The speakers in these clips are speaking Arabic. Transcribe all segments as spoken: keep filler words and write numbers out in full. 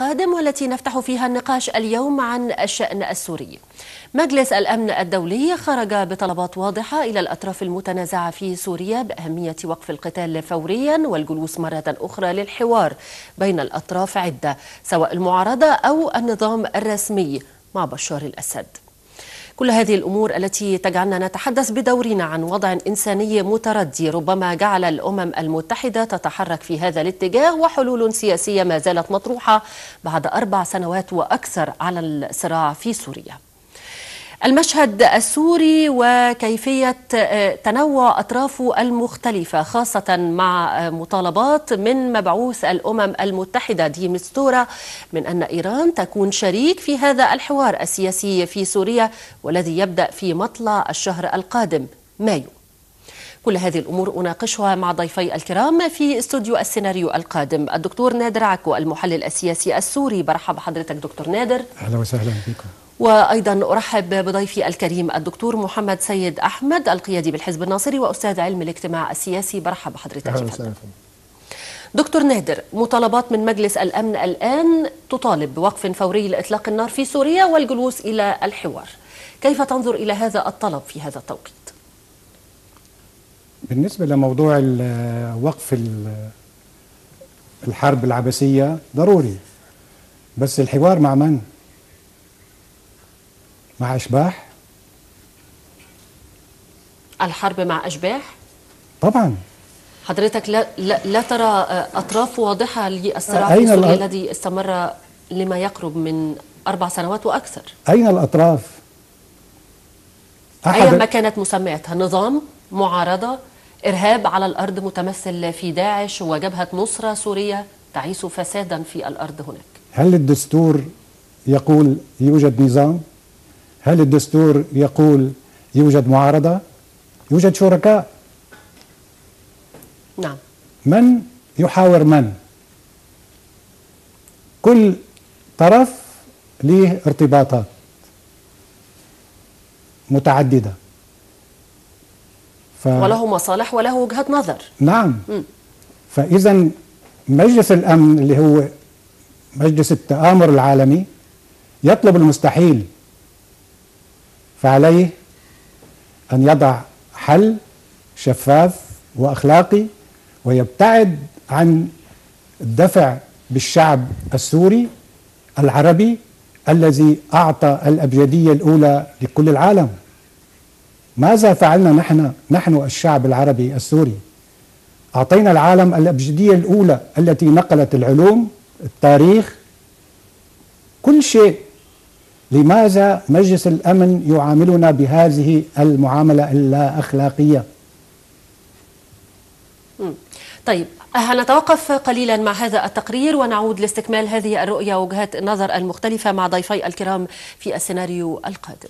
القادم، والتي نفتح فيها النقاش اليوم عن الشأن السوري. مجلس الأمن الدولي خرج بطلبات واضحة إلى الأطراف المتنازعة في سوريا بأهمية وقف القتال فوريا والجلوس مرة أخرى للحوار بين الأطراف عدة، سواء المعارضة أو النظام الرسمي مع بشار الأسد. كل هذه الأمور التي تجعلنا نتحدث بدورنا عن وضع إنساني متردي ربما جعل الأمم المتحدة تتحرك في هذا الاتجاه، وحلول سياسية ما زالت مطروحة بعد أربع سنوات وأكثر على الصراع في سوريا. المشهد السوري وكيفية تنوع أطرافه المختلفة، خاصة مع مطالبات من مبعوث الأمم المتحدة دي مستورة من أن إيران تكون شريك في هذا الحوار السياسي في سوريا، والذي يبدأ في مطلع الشهر القادم مايو. كل هذه الأمور أناقشها مع ضيفي الكرام في استوديو السيناريو القادم. الدكتور نادر عكو المحلل السياسي السوري، برحب بحضرتك دكتور نادر. أهلا وسهلا بكم. وأيضا أرحب بضيفي الكريم الدكتور محمد سيد أحمد القيادي بالحزب الناصري وأستاذ علم الاجتماع السياسي. برحب بحضرتك. أهلا وسهلا. دكتور نادر، مطالبات من مجلس الأمن الآن تطالب بوقف فوري لإطلاق النار في سوريا والجلوس إلى الحوار، كيف تنظر إلى هذا الطلب في هذا التوقيت؟ بالنسبة لموضوع وقف الحرب العبثية ضروري، بس الحوار مع من؟ مع أشباح؟ الحرب مع أشباح؟ طبعا. حضرتك لا, لا, لا ترى أطراف واضحة للصراع في سوريا الذي استمر لما يقرب من أربع سنوات وأكثر؟ أين الأطراف؟ أيا ما كانت مسمياتها، نظام، معارضة، إرهاب على الأرض متمثل في داعش وجبهة نصرة سورية تعيش فسادا في الأرض هناك. هل الدستور يقول يوجد نظام؟ هل الدستور يقول يوجد معارضة؟ يوجد شركاء. نعم. من يحاور من؟ كل طرف له ارتباطات متعددة، ف... وله مصالح وله وجهة نظر. نعم. م. فإذا مجلس الأمن اللي هو مجلس التآمر العالمي يطلب المستحيل، فعليه أن يضع حل شفاف وأخلاقي ويبتعد عن الدفع بالشعب السوري العربي الذي أعطى الأبجدية الأولى لكل العالم. ماذا فعلنا نحن نحن الشعب العربي السوري؟ أعطينا العالم الأبجدية الأولى التي نقلت العلوم، التاريخ، كل شيء. لماذا مجلس الأمن يعاملنا بهذه المعاملة اللا أخلاقية؟ طيب، هنتوقف قليلا مع هذا التقرير ونعود لاستكمال هذه الرؤية ووجهات النظر المختلفة مع ضيفي الكرام في السيناريو القادم.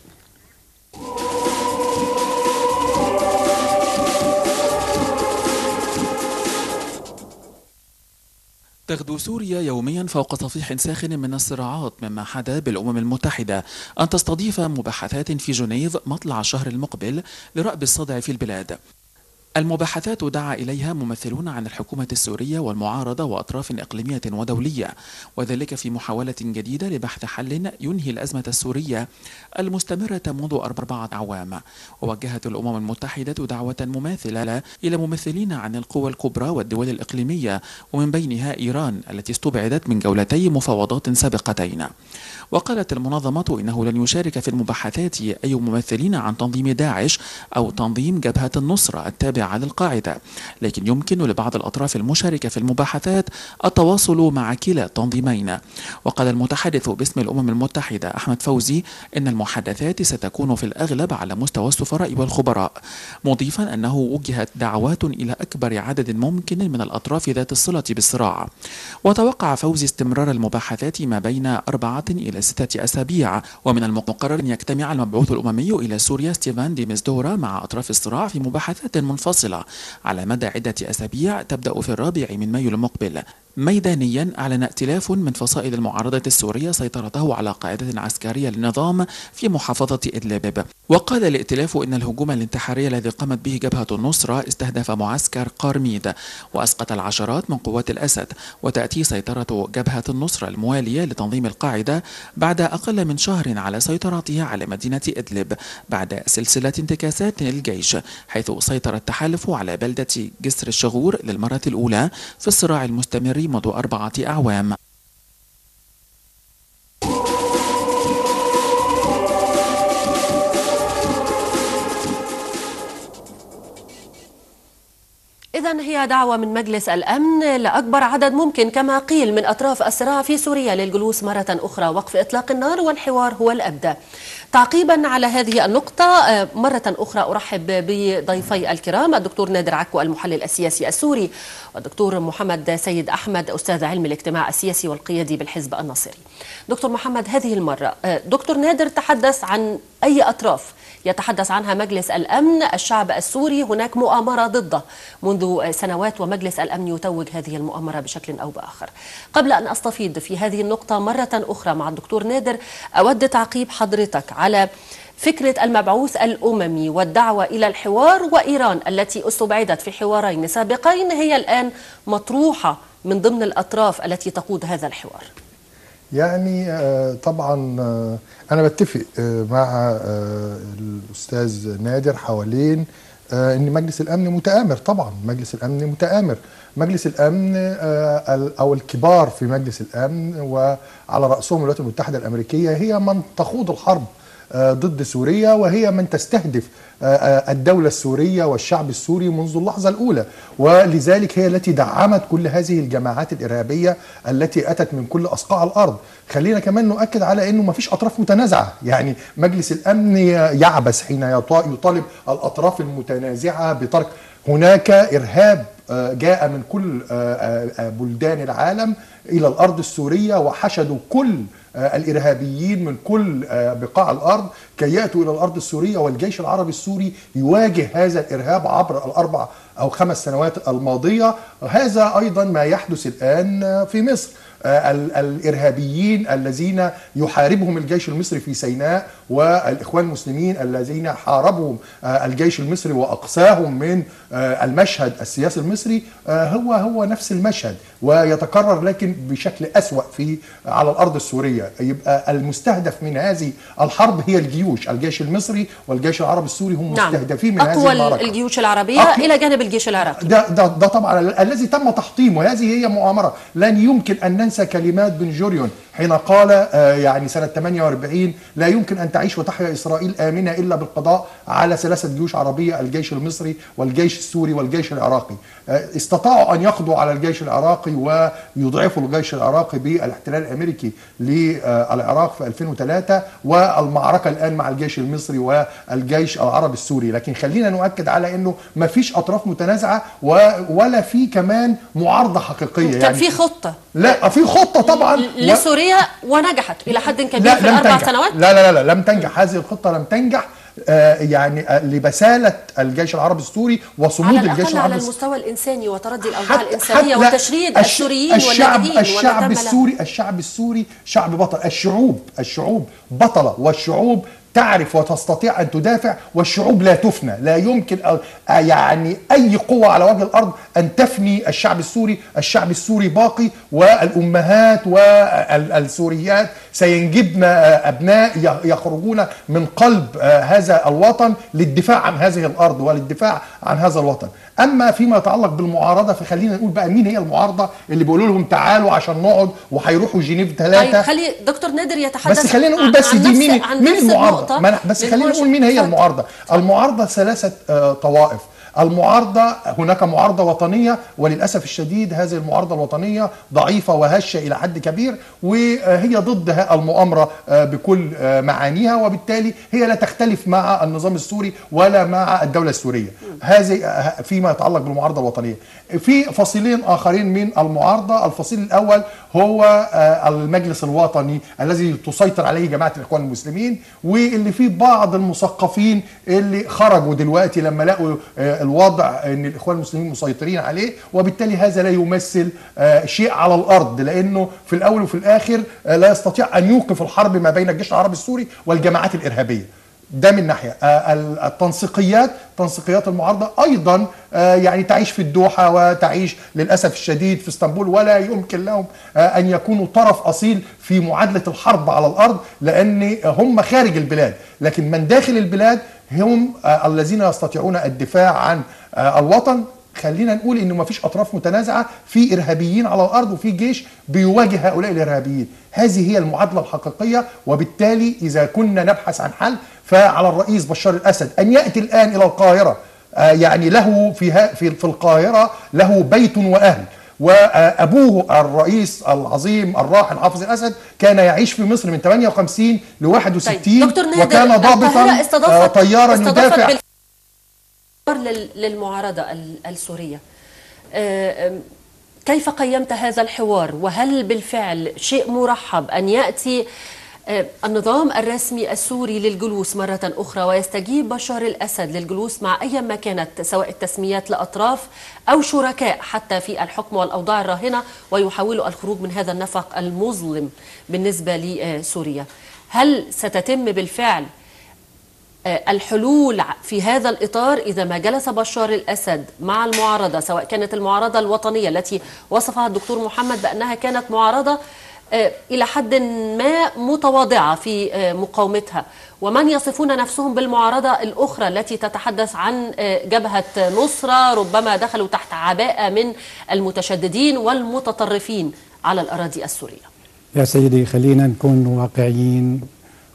تغدو سوريا يوميا فوق صفيح ساخن من الصراعات، مما حدا بالأمم المتحدة أن تستضيف مباحثات في جنيف مطلع الشهر المقبل لرأب الصدع في البلاد. المباحثات دعا إليها ممثلون عن الحكومة السورية والمعارضة وأطراف إقليمية ودولية، وذلك في محاولة جديدة لبحث حل ينهي الأزمة السورية المستمرة منذ أربعة أعوام. ووجهت الأمم المتحدة دعوة مماثلة إلى ممثلين عن القوى الكبرى والدول الإقليمية، ومن بينها إيران التي استبعدت من جولتي مفاوضات سابقتين. وقالت المنظمة إنه لن يشارك في المباحثات أي ممثلين عن تنظيم داعش أو تنظيم جبهة النصرة التابعة للقاعدة، لكن يمكن لبعض الأطراف المشاركة في المباحثات التواصل مع كلا التنظيمين. وقال المتحدث باسم الأمم المتحدة أحمد فوزي إن المحادثات ستكون في الأغلب على مستوى السفراء والخبراء، مضيفا أنه وجهت دعوات إلى أكبر عدد ممكن من الأطراف ذات الصلة بالصراع. وتوقع فوزي استمرار المباحثات ما بين أربعة إلى ستة أسابيع، ومن المقرر أن يجتمع المبعوث الأممي إلى سوريا ستيفان دي ميزدورا مع أطراف الصراع في مباحثات منفصلة على مدى عدة أسابيع تبدأ في الرابع من مايو المقبل. ميدانيا أعلن ائتلاف من فصائل المعارضة السورية سيطرته على قاعدة عسكرية للنظام في محافظة إدلب. وقال الائتلاف إن الهجوم الانتحاري الذي قامت به جبهة النصرة استهدف معسكر قارميد وأسقط العشرات من قوات الأسد، وتأتي سيطرة جبهة النصرة الموالية لتنظيم القاعدة بعد أقل من شهر على سيطرتها على مدينة إدلب بعد سلسلة انتكاسات للجيش، حيث سيطر التحالف على بلدة جسر الشغور للمرة الأولى في الصراع المستمر منذ أربعة أعوام. إذن هي دعوة من مجلس الأمن لأكبر عدد ممكن كما قيل من أطراف الصراع في سوريا للجلوس مرة أخرى، وقف إطلاق النار والحوار هو الأبدى. تعقيبا على هذه النقطة مرة أخرى أرحب بضيفي الكرام الدكتور نادر عكو المحلل السياسي السوري، والدكتور محمد سيد أحمد أستاذ علم الاجتماع السياسي والقيادي بالحزب الناصري. دكتور محمد، هذه المرة دكتور نادر تحدث عن أي أطراف يتحدث عنها مجلس الأمن. الشعب السوري هناك مؤامرة ضده منذ سنوات، ومجلس الأمن يتوج هذه المؤامرة بشكل أو بآخر. قبل أن أستفيض في هذه النقطة مرة أخرى مع الدكتور نادر، أود تعقيب حضرتك على فكرة المبعوث الأممي والدعوة إلى الحوار، وإيران التي استبعدت في حوارين سابقين هي الآن مطروحة من ضمن الأطراف التي تقود هذا الحوار. يعني طبعا أنا بتفق مع الأستاذ نادر حوالين أن مجلس الأمن متآمر. طبعا مجلس الأمن متآمر. مجلس الأمن أو الكبار في مجلس الأمن وعلى رأسهم الولايات المتحدة الأمريكية هي من تخوض الحرب ضد سوريا، وهي من تستهدف الدولة السورية والشعب السوري منذ اللحظة الأولى، ولذلك هي التي دعمت كل هذه الجماعات الإرهابية التي أتت من كل أصقاع الأرض. خلينا كمان نؤكد على أنه ما فيش أطراف متنازعة، يعني مجلس الأمن يعبث حين يطالب الأطراف المتنازعة بترك. هناك إرهاب جاء من كل بلدان العالم إلى الأرض السورية، وحشدوا كل الإرهابيين من كل بقاع الأرض كي يأتوا إلى الأرض السورية، والجيش العربي السوري يواجه هذا الإرهاب عبر الأربع أو خمس سنوات الماضية. هذا أيضا ما يحدث الآن في مصر. الإرهابيين الذين يحاربهم الجيش المصري في سيناء، والإخوان المسلمين الذين حاربهم الجيش المصري وأقصاهم من المشهد السياسي المصري، هو هو نفس المشهد ويتكرر لكن بشكل أسوأ في على الأرض السورية. يبقى المستهدف من هذه الحرب هي الجيوش، الجيش المصري والجيش العربي السوري هم نعم. مستهدفين من هذه المعركة. أقوى الجيوش العربية أقل... إلى جانب الجيش العراقي. ده, ده, ده طبعا الذي تم تحطيمه. هذه هي مؤامرة. لن يمكن أن ننسى كلمات بن جوريون حين قال آه يعني سنة ثمانية وأربعين: لا يمكن أن تعيش وتحيا إسرائيل آمنة إلا بالقضاء على ثلاثة جيوش عربية، الجيش المصري والجيش السوري والجيش العراقي. آه استطاعوا أن يقضوا على الجيش العراقي ويضعفوا الجيش العراقي بالاحتلال الأمريكي للعراق في ألفين وثلاثة، والمعركة الآن مع الجيش المصري والجيش العربي السوري. لكن خلينا نؤكد على أنه ما فيش أطراف متنازعة ولا في كمان معارضة حقيقية. كان يعني في خطة، لا في خطة طبعا لسوريا ونجحت إلى حد كبير في الأربع تنجح. سنوات. لا لا لا لم تنجح هذه الخطة، لم تنجح آه يعني آه لبسالة الجيش العربي السوري وصمود على الجيش العربي على المستوى الإنساني وتردي الأوضاع الإنسانية وتشريد السوريين الشعب واللاجئين. الشعب السوري الشعب السوري شعب بطل. الشعوب الشعوب بطلة، والشعوب تعرف وتستطيع أن تدافع، والشعوب لا تفنى. لا يمكن يعني أي قوة على وجه الأرض أن تفني الشعب السوري. الشعب السوري باقي، والأمهات والسوريات سينجبن أبناء يخرجون من قلب هذا الوطن للدفاع عن هذه الأرض وللدفاع عن هذا الوطن. أما فيما يتعلق بالمعارضة، فخلينا نقول بقى مين هي المعارضة اللي بيقولوا لهم تعالوا عشان نقعد وهيروحوا جنيف ثلاثة. طيب خلي دكتور نادر يتحدث. بس خلينا نقول بس دي مين مين المعارضة. بس خلينا نقول مين هي فضل. المعارضة. المعارضة ثلاثة آه طوائف. المعارضة، هناك معارضة وطنية، وللأسف الشديد هذه المعارضة الوطنية ضعيفة وهشة إلى حد كبير، وهي ضد المؤامرة بكل معانيها، وبالتالي هي لا تختلف مع النظام السوري ولا مع الدولة السورية. هذه فيما يتعلق بالمعارضة الوطنية. في فصيلين آخرين من المعارضة. الفصيل الأول هو المجلس الوطني الذي تسيطر عليه جماعة الإخوان المسلمين، واللي فيه بعض المثقفين اللي خرجوا دلوقتي لما لقوا الوضع ان الاخوان المسلمين مسيطرين عليه، وبالتالي هذا لا يمثل شيء على الارض، لانه في الاول وفي الاخر لا يستطيع ان يوقف الحرب ما بين الجيش العربي السوري والجماعات الارهابيه. ده من ناحيه. التنسيقيات تنسيقيات المعارضه ايضا يعني تعيش في الدوحه وتعيش للاسف الشديد في اسطنبول، ولا يمكن لهم ان يكونوا طرف اصيل في معادله الحرب على الارض، لان هم خارج البلاد، لكن من داخل البلاد هم الذين يستطيعون الدفاع عن الوطن. خلينا نقول انه ما فيش اطراف متنازعه، في ارهابيين على الارض وفي جيش بيواجه هؤلاء الارهابيين. هذه هي المعادله الحقيقيه، وبالتالي اذا كنا نبحث عن حل فعلى الرئيس بشار الاسد ان ياتي الان الى القاهره، آه يعني له في في في القاهره له بيت واهل، وابوه الرئيس العظيم الراحل حافظ الاسد كان يعيش في مصر من ثمانية وخمسين ل واحد وستين. طيب. وكان ضابطا آه طيارا يدافع للمعارضة السورية. كيف قيمت هذا الحوار؟ وهل بالفعل شيء مرحب أن يأتي النظام الرسمي السوري للجلوس مرة أخرى ويستجيب بشار الأسد للجلوس مع أي ما كانت، سواء التسميات لأطراف أو شركاء حتى في الحكم والأوضاع الراهنة، ويحاولوا الخروج من هذا النفق المظلم بالنسبة لسوريا؟ هل ستتم بالفعل الحلول في هذا الإطار إذا ما جلس بشار الأسد مع المعارضة، سواء كانت المعارضة الوطنية التي وصفها الدكتور محمد بأنها كانت معارضة إلى حد ما متواضعة في مقاومتها، ومن يصفون نفسهم بالمعارضة الأخرى التي تتحدث عن جبهة نصرة ربما دخلوا تحت عباءة من المتشددين والمتطرفين على الأراضي السورية؟ يا سيدي خلينا نكون واقعيين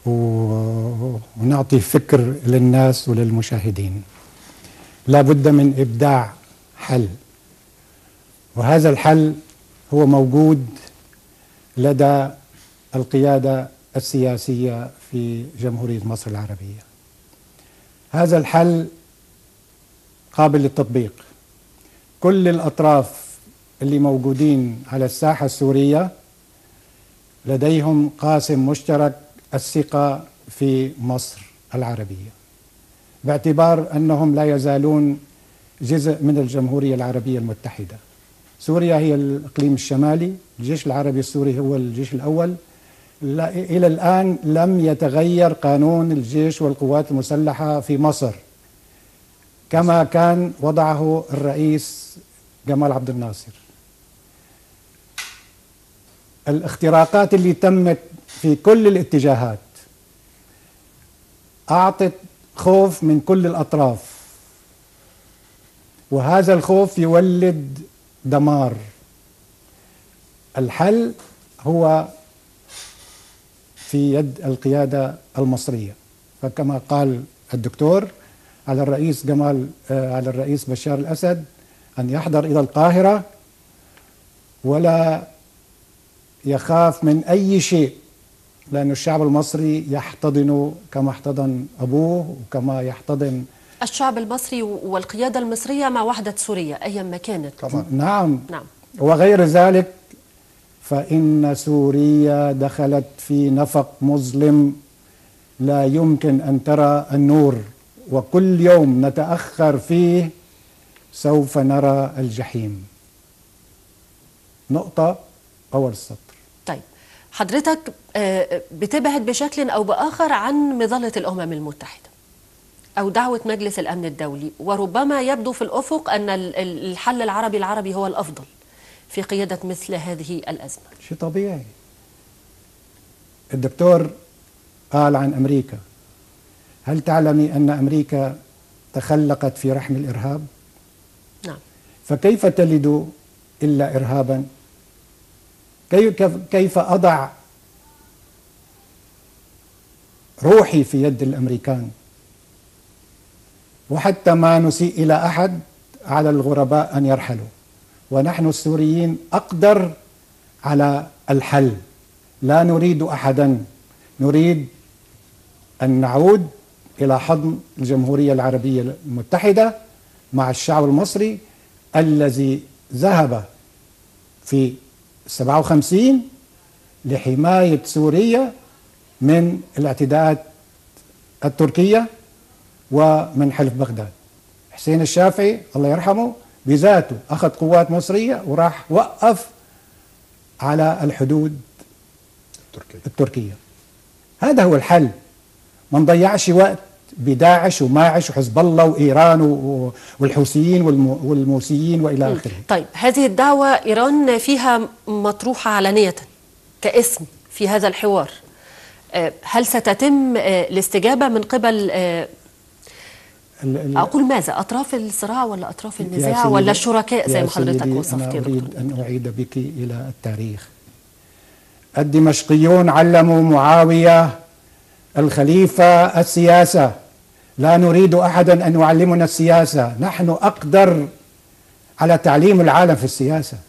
ونعطي فكر للناس وللمشاهدين. لا بد من إبداع حل، وهذا الحل هو موجود لدى القيادة السياسية في جمهورية مصر العربية. هذا الحل قابل للتطبيق. كل الأطراف اللي موجودين على الساحة السورية لديهم قاسم مشترك الثقة في مصر العربية، باعتبار أنهم لا يزالون جزء من الجمهورية العربية المتحدة. سوريا هي الإقليم الشمالي، الجيش العربي السوري هو الجيش الأول. إلى الآن لم يتغير قانون الجيش والقوات المسلحة في مصر كما كان وضعه الرئيس جمال عبد الناصر. الاختراقات اللي تمت في كل الاتجاهات أعطت خوف من كل الأطراف، وهذا الخوف يولد دمار. الحل هو في يد القيادة المصرية، فكما قال الدكتور على الرئيس جمال على الرئيس بشار الأسد أن يحضر إلى القاهرة ولا يخاف من أي شيء، لأن الشعب المصري يحتضن كما احتضن أبوه وكما يحتضن الشعب المصري والقيادة المصرية مع وحدة سوريا أيا ما كانت. طبعا. نعم. نعم. وغير ذلك فإن سوريا دخلت في نفق مظلم لا يمكن أن ترى النور، وكل يوم نتأخر فيه سوف نرى الجحيم. نقطة أول السطر. طيب حضرتك بتبعد بشكل أو بآخر عن مظلة الأمم المتحدة أو دعوة مجلس الأمن الدولي، وربما يبدو في الأفق أن الحل العربي العربي هو الأفضل في قيادة مثل هذه الأزمة. شيء طبيعي. الدكتور قال عن أمريكا، هل تعلمي أن أمريكا تخلقت في رحم الإرهاب؟ نعم. فكيف تلد إلا إرهابا؟ كيف أضع روحي في يد الأمريكان؟ وحتى ما نسيء إلى أحد على الغرباء أن يرحلوا، ونحن السوريين أقدر على الحل. لا نريد أحدا، نريد أن نعود إلى حضن الجمهورية العربية المتحدة مع الشعب المصري الذي ذهب في سبعة وخمسين لحماية سوريا من الاعتداءات التركية ومن حلف بغداد. حسين الشافعي الله يرحمه بذاته أخذ قوات مصرية وراح وقف على الحدود تركيا. التركية. هذا هو الحل. ما نضيعش وقت بداعش وماعش وحزب الله وإيران والحوثيين والموسيين وإلى آخره. طيب هذه الدعوة إيران فيها مطروحة علانية كاسم في هذا الحوار، هل ستتم الاستجابة من قبل أقول ماذا أطراف الصراع ولا أطراف النزاع ولا الشركاء زي ما حضرتك وصفتي؟ أنا أريد أن أعيد بك إلى التاريخ. الدمشقيون علموا معاوية الخليفة السياسة، لا نريد أحدا أن يعلمنا السياسة، نحن أقدر على تعليم العالم في السياسة.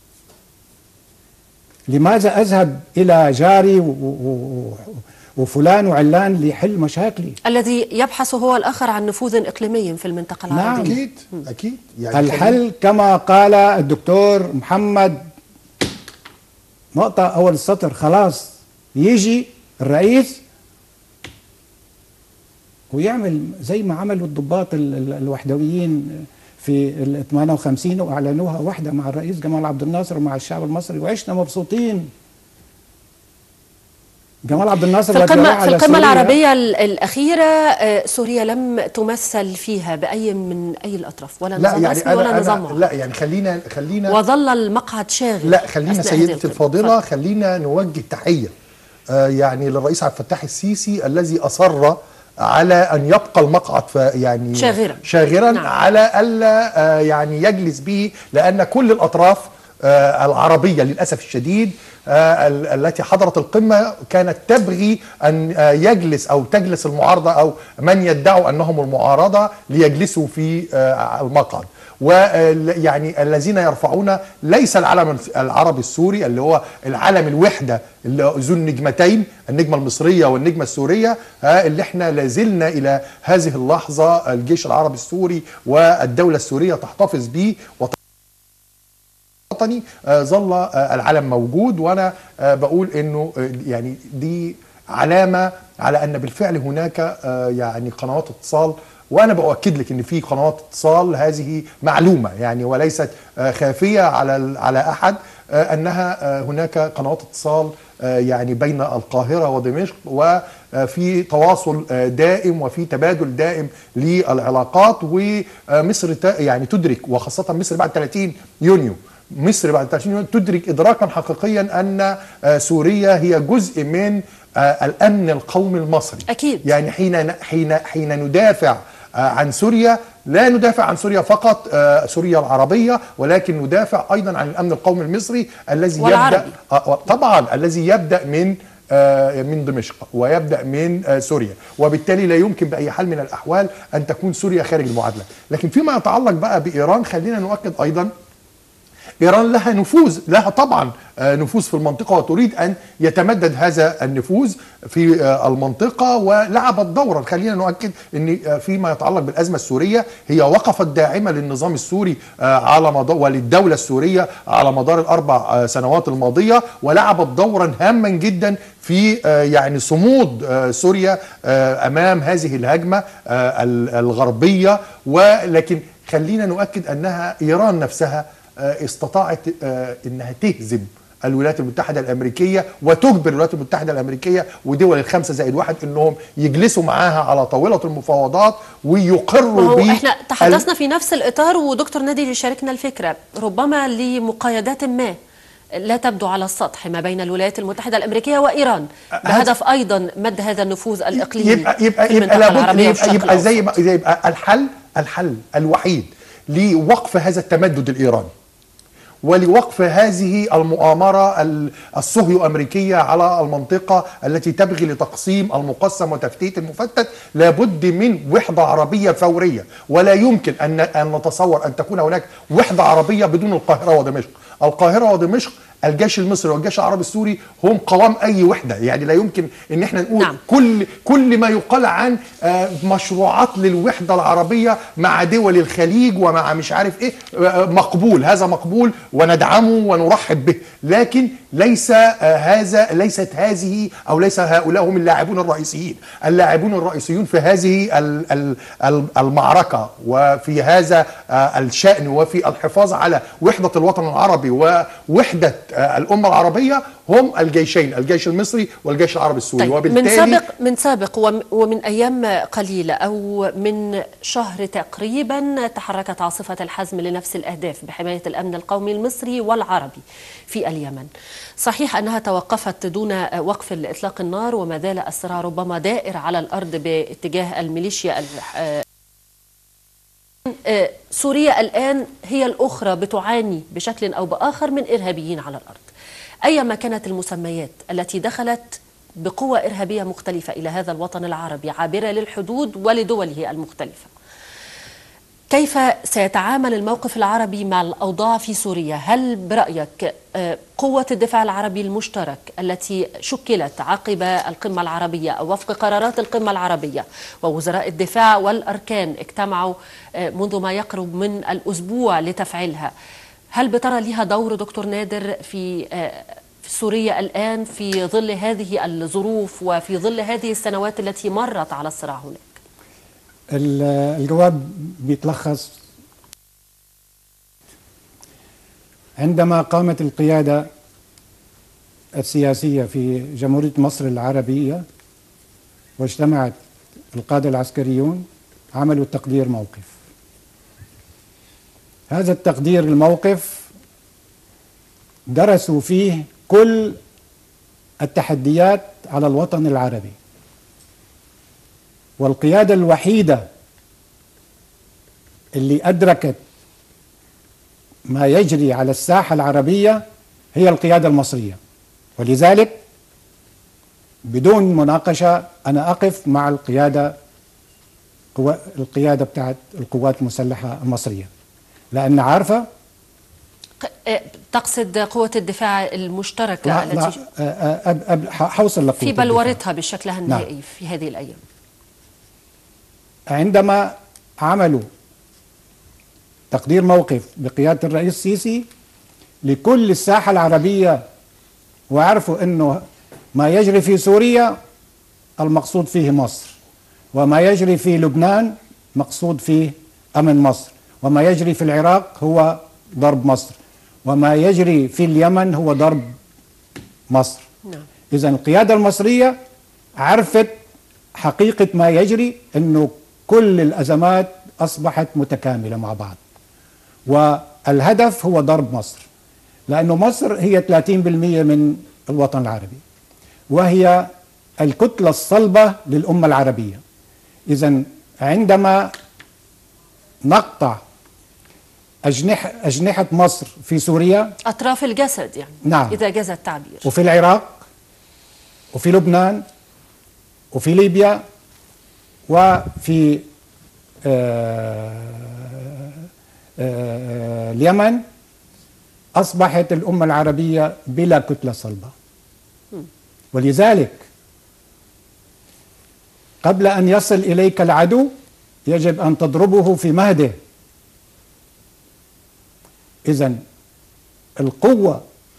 لماذا أذهب إلى جاري وفلان وعلان ليحل مشاكلي؟ الذي يبحث هو الآخر عن نفوذ إقليمي في المنطقة العربية. نعم أكيد أكيد. يعني الحل كما قال الدكتور محمد نقطة أول السطر، خلاص يجي الرئيس ويعمل زي ما عملوا الضباط الوحدويين في ال ثمانية وخمسين واعلنوها وحده مع الرئيس جمال عبد الناصر ومع الشعب المصري وعشنا مبسوطين. جمال عبد الناصر في القمة, في القمة العربية الأخيرة سوريا لم تمثل فيها بأي من أي الأطراف، ولا نظام يعني رسمي ولا نظام. لا يعني خلينا خلينا وظل المقعد شاغل. لا خلينا سيدتي الفاضلة، خلينا نوجه تحية آه يعني للرئيس عبد الفتاح السيسي الذي أصر على أن يبقى المقعد يعني شاغرا, شاغرا نعم. على ألا آه يعني يجلس به، لأن كل الأطراف آه العربية للأسف الشديد آه التي حضرت القمة كانت تبغي أن آه يجلس أو تجلس المعارضة أو من يدعوا أنهم المعارضة ليجلسوا في آه المقعد. ويعني الذين يرفعون ليس العلم العربي السوري اللي هو العلم الوحدة اللي ذو النجمتين، النجمة المصرية والنجمة السورية، اللي احنا لازلنا إلى هذه اللحظة الجيش العربي السوري والدولة السورية تحتفظ به وطني، ظل العلم موجود. وأنا بقول إنه يعني دي علامة على أن بالفعل هناك يعني قنوات اتصال، وأنا بأؤكد لك إن في قنوات اتصال هذه معلومة يعني وليست خافية على على أحد، أنها هناك قنوات اتصال يعني بين القاهرة ودمشق، وفي تواصل دائم وفي تبادل دائم للعلاقات. ومصر يعني تدرك، وخاصة مصر بعد ثلاثين يونيو، مصر بعد ثلاثين يونيو تدرك إدراكا حقيقيا أن سوريا هي جزء من الأمن القومي المصري. أكيد. يعني حين حين حين ندافع عن سوريا لا ندافع عن سوريا فقط سوريا العربية، ولكن ندافع أيضا عن الأمن القومي المصري الذي والعربي. يبدأ طبعا الذي يبدأ من من دمشق ويبدأ من سوريا، وبالتالي لا يمكن بأي حال من الأحوال أن تكون سوريا خارج المعادلة. لكن فيما يتعلق بقى بإيران خلينا نؤكد أيضا إيران لها نفوذ، لها طبعا نفوذ في المنطقة وتريد أن يتمدد هذا النفوذ في المنطقة ولعبت دورا. خلينا نؤكد أن فيما يتعلق بالأزمة السورية هي وقفت داعمة للنظام السوري على مدار وللدولة السورية على مدار الأربع سنوات الماضية، ولعبت دورا هاما جدا في يعني صمود سوريا أمام هذه الهجمة الغربية. ولكن خلينا نؤكد أنها إيران نفسها استطاعت انها تهزم الولايات المتحدة الامريكية وتجبر الولايات المتحدة الامريكية ودول الخمسة زائد واحد انهم يجلسوا معاها على طاولة المفاوضات ويقروا ب احنا تحدثنا في نفس الاطار، ودكتور نادي يشاركنا الفكرة ربما لمقايدات ما لا تبدو على السطح ما بين الولايات المتحدة الامريكية وايران بهدف ايضا مد هذا النفوذ الاقليمي يبقى يبقى يبقى لابد يبقى, يبقى زي ما يبقى الحل الحل الوحيد لوقف هذا التمدد الإيراني ولوقف هذه المؤامرة الصهيو أمريكية على المنطقة التي تبغي لتقسيم المقسم وتفتيت المفتت، لابد من وحدة عربية فورية. ولا يمكن أن أن نتصور أن تكون هناك وحدة عربية بدون القاهرة ودمشق. القاهرة ودمشق الجيش المصري والجيش العربي السوري هم قوام اي وحده، يعني لا يمكن ان احنا نقول نعم. كل كل ما يقال عن مشروعات للوحده العربيه مع دول الخليج ومع مش عارف ايه مقبول، هذا مقبول وندعمه ونرحب به، لكن ليس هذا ليست هذه او ليس هؤلاء هم اللاعبون الرئيسيين. اللاعبون الرئيسيون في هذه المعركه وفي هذا الشأن وفي الحفاظ على وحده الوطن العربي ووحده الامه العربيه هم الجيشين، الجيش المصري والجيش العربي السوري. طيب وبالتالي من سابق من سابق ومن ايام قليله او من شهر تقريبا تحركت عاصفه الحزم لنفس الاهداف بحمايه الامن القومي المصري والعربي في اليمن. صحيح انها توقفت دون وقف اطلاق النار وما زال الصراع ربما دائر على الارض باتجاه الميليشيا. سوريا الان هي الاخرى بتعاني بشكل او باخر من ارهابيين على الارض. أيما كانت المسميات التي دخلت بقوة إرهابية مختلفة إلى هذا الوطن العربي عابرة للحدود ولدوله المختلفة، كيف سيتعامل الموقف العربي مع الأوضاع في سوريا؟ هل برأيك قوة الدفاع العربي المشترك التي شكلت عقب القمة العربية أو وفق قرارات القمة العربية ووزراء الدفاع والأركان اجتمعوا منذ ما يقرب من الأسبوع لتفعيلها، هل بترى لها دور دكتور نادر في في سوريا الآن في ظل هذه الظروف وفي ظل هذه السنوات التي مرت على الصراع هناك؟ الجواب بيتلخص عندما قامت القيادة السياسية في جمهورية مصر العربية واجتمعت القادة العسكريون عملوا تقدير موقف. هذا التقدير الموقف درسوا فيه كل التحديات على الوطن العربي، والقيادة الوحيدة اللي أدركت ما يجري على الساحة العربية هي القيادة المصرية، ولذلك بدون مناقشة أنا أقف مع القيادة القيادة بتاعت القوات المسلحة المصرية، لأن عارفة. تقصد قوة الدفاع المشتركة لا التي لا حوصل لقوة في بلورتها بشكلها النهائي. نعم. في هذه الأيام عندما عملوا تقدير موقف بقيادة الرئيس السيسي لكل الساحة العربية وعرفوا أنه ما يجري في سوريا المقصود فيه مصر، وما يجري في لبنان مقصود فيه أمن مصر، وما يجري في العراق هو ضرب مصر، وما يجري في اليمن هو ضرب مصر. نعم. إذن القيادة المصرية عرفت حقيقة ما يجري، أنه كل الأزمات أصبحت متكاملة مع بعض، والهدف هو ضرب مصر، لأنه مصر هي ثلاثين بالمئة من الوطن العربي وهي الكتلة الصلبة للأمة العربية. إذن عندما نقطع أجنحة, أجنحة مصر في سوريا، أطراف الجسد يعني. نعم. إذا جاز التعبير، وفي العراق وفي لبنان وفي ليبيا وفي آآ آآ اليمن، أصبحت الأمة العربية بلا كتلة صلبة. ولذلك قبل أن يصل إليك العدو يجب أن تضربه في مهده. إذن القوة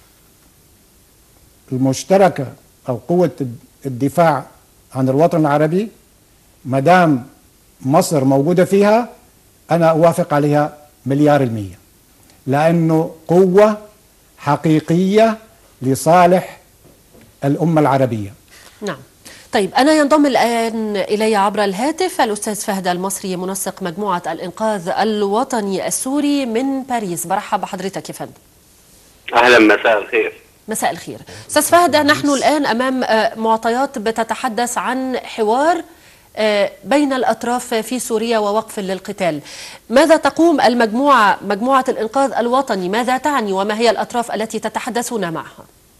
المشتركة أو قوة الدفاع عن الوطن العربي مدام مصر موجودة فيها أنا أوافق عليها مليار المية، لأنه قوة حقيقية لصالح الأمة العربية. نعم. طيب أنا ينضم الآن إلي عبر الهاتف الأستاذ فهد المصري منسق مجموعة الإنقاذ الوطني السوري من باريس. برحب بحضرتك يا فندم. أهلا، مساء الخير. مساء الخير أستاذ فهد، نحن الآن أمام معطيات بتتحدث عن حوار بين الأطراف في سوريا ووقف للقتال. ماذا تقوم المجموعة مجموعة الإنقاذ الوطني، ماذا تعني وما هي الأطراف التي تتحدثون معها؟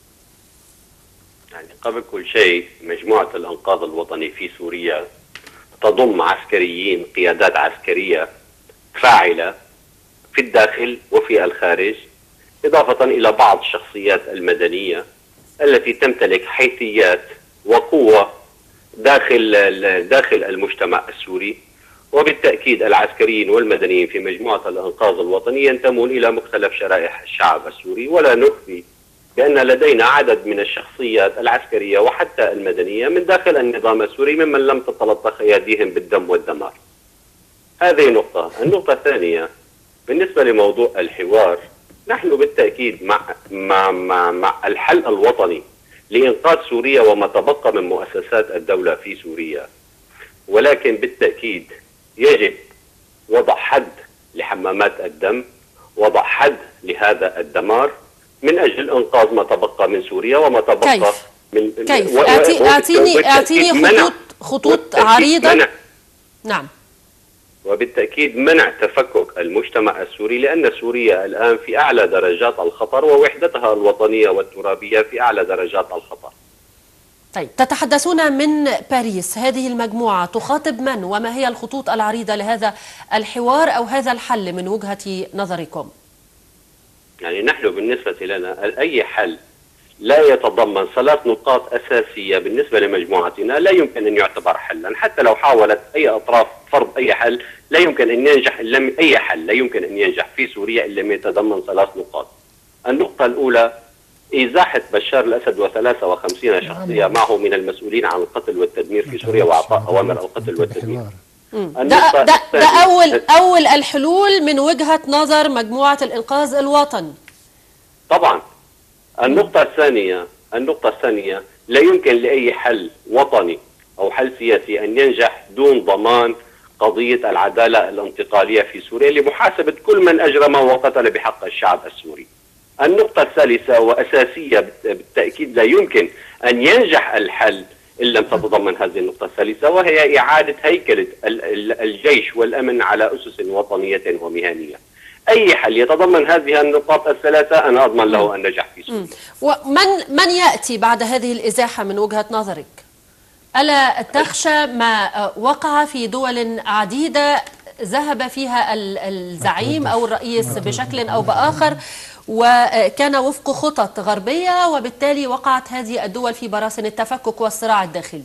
يعني قبل كل شيء مجموعة الإنقاذ الوطني في سوريا تضم عسكريين، قيادات عسكرية فاعلة في الداخل وفي الخارج، إضافة إلى بعض الشخصيات المدنية التي تمتلك حيثيات وقوة داخل داخل المجتمع السوري. وبالتأكيد العسكريين والمدنيين في مجموعة الإنقاذ الوطني ينتمون إلى مختلف شرائح الشعب السوري، ولا نخفي بأن لدينا عدد من الشخصيات العسكرية وحتى المدنية من داخل النظام السوري ممن لم تتلطخ أيديهم بالدم والدمار. هذه نقطة. النقطة الثانية بالنسبة لموضوع الحوار، نحن بالتأكيد مع مع مع, مع الحل الوطني لإنقاذ سوريا وما تبقى من مؤسسات الدولة في سوريا، ولكن بالتأكيد يجب وضع حد لحمامات الدم، وضع حد لهذا الدمار من أجل إنقاذ ما تبقى من سوريا وما تبقى كيف؟ من كيف؟ و... أعطي... أعطيني أعطيني خطوط خطوط عريضة. منع. نعم. وبالتأكيد منع تفكك المجتمع السوري، لأن سوريا الآن في أعلى درجات الخطر ووحدتها الوطنية والترابية في أعلى درجات الخطر. طيب، تتحدثون من باريس، هذه المجموعة تخاطب من وما هي الخطوط العريضة لهذا الحوار أو هذا الحل من وجهة نظركم؟ يعني نحن بالنسبة لنا أي حل لا يتضمن ثلاث نقاط أساسية بالنسبة لمجموعتنا لا يمكن أن يعتبر حلا، حتى لو حاولت أي أطراف فرض أي حل لا يمكن أن ينجح إلا أي حل لا يمكن أن ينجح في سوريا إلا ما يتضمن ثلاث نقاط. النقطة الأولى إزاحة بشار الأسد وثلاثة وخمسين شخصية معه من المسؤولين عن القتل والتدمير في سوريا وإعطاء أوامر القتل والتدمير. ده, ده, ده أول أول الحلول من وجهة نظر مجموعة الإنقاذ الوطني. طبعا. النقطة الثانية النقطة الثانية لا يمكن لأي حل وطني أو حل سياسي أن ينجح دون ضمان قضية العدالة الانتقالية في سوريا لمحاسبة كل من أجرم وقتل بحق الشعب السوري. النقطة الثالثة وأساسية بالتأكيد لا يمكن أن ينجح الحل إن لم تتضمن هذه النقطة الثالثة، وهي إعادة هيكلة الجيش والأمن على أسس وطنية ومهنية. أي حل يتضمن هذه النقاط الثلاثة أنا أضمن له النجاح في سوريا. ومن من يأتي بعد هذه الإزاحة من وجهة نظرك؟ ألا تخشى ما وقع في دول عديدة ذهب فيها الزعيم أو الرئيس بشكل أو بآخر وكان وفق خطط غربية، وبالتالي وقعت هذه الدول في براثن التفكك والصراع الداخلي؟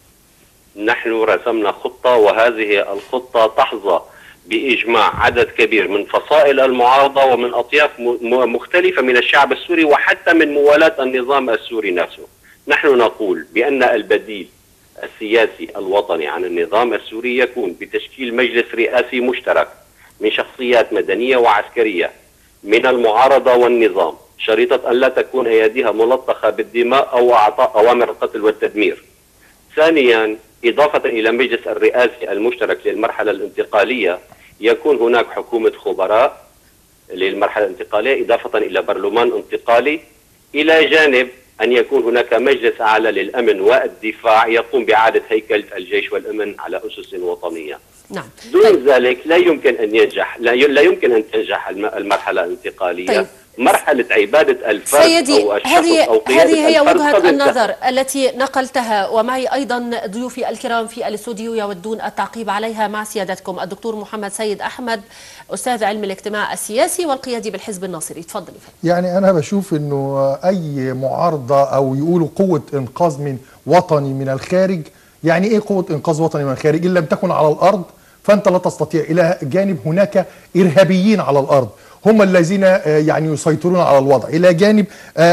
نحن رسمنا خطة، وهذه الخطة تحظى بإجماع عدد كبير من فصائل المعارضة ومن أطياف مختلفة من الشعب السوري وحتى من موالاة النظام السوري نفسه. نحن نقول بأن البديل السياسي الوطني عن النظام السوري يكون بتشكيل مجلس رئاسي مشترك من شخصيات مدنية وعسكرية من المعارضة والنظام، شريطة أن لا تكون أيديها ملطخة بالدماء أو أعطاء أوامر القتل والتدمير. ثانيا، إضافة إلى مجلس الرئاسي المشترك للمرحلة الانتقالية يكون هناك حكومة خبراء للمرحلة الانتقالية، إضافة إلى برلمان انتقالي، إلى جانب أن يكون هناك مجلس أعلى للأمن والدفاع يقوم بإعادة هيكلة الجيش والأمن على أسس وطنية. نعم. دون طيب. ذلك لا يمكن أن ينجح لا يمكن أن تنجح المرحلة الانتقالية. طيب. مرحلة عبادة الفرد سيدي، أو الشخص هذه أو قيادة هذه هي الفرد وجهة قبل النظر التي نقلتها، ومعي أيضا ضيوفي الكرام في الاستوديو يودون التعقيب عليها مع سيادتكم. الدكتور محمد سيد أحمد، أستاذ علم الاجتماع السياسي والقيادي بالحزب الناصري، تفضل. يعني أنا بشوف أنه أي معارضة أو يقولوا قوة إنقاذ من وطني من الخارج، يعني إيه قوة إنقاذ وطني من الخارج؟ إن لم تكن على الأرض فأنت لا تستطيع. إلى جانب هناك إرهابيين على الأرض هم الذين يعني يسيطرون على الوضع، إلى جانب